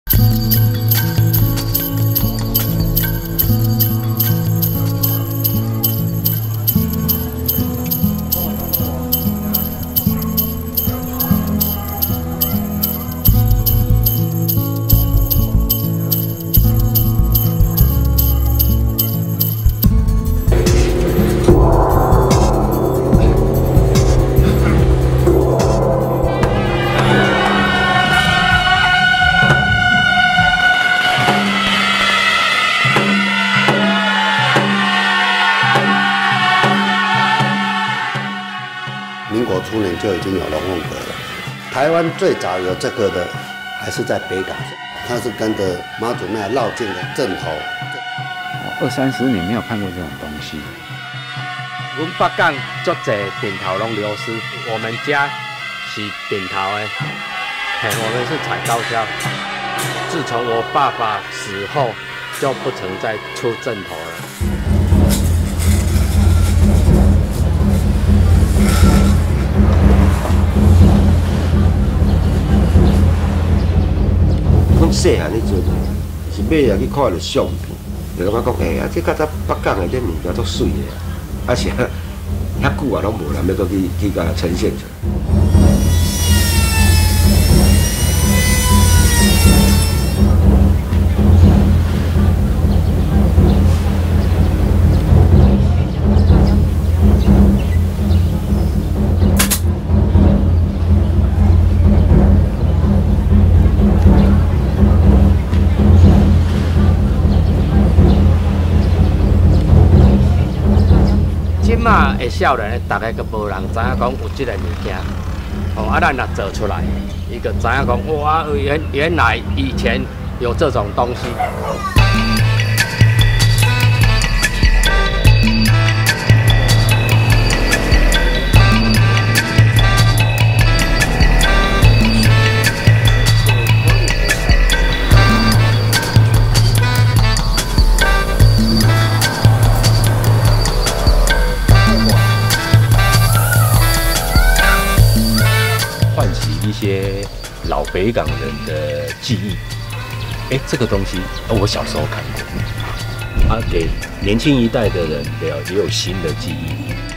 民国初年就已经有龙凤阁了。台湾最早有这个的，还是在北港，它是跟着妈祖庙绕境的阵头。 20-30年没有看过这种东西。 阮北港足侪顶头拢流失，我们家是顶头的，我们是踩高跷。自从我爸爸死后，就不曾再出阵头了。 阮细汉迄阵是买啊去看着相片，就感觉讲，哎呀，这较早北港的这物件足水的，啊是啊，遐久啊拢无人要搁去甲呈现出来。 即马的少年，大概都无人知影讲有即个物件，啊，咱若做出来，伊就知影讲，哇，原来以前有这种东西。 唤起一些老北港人的记忆。哎，这个东西我小时候看过，给年轻一代的人也有新的记忆。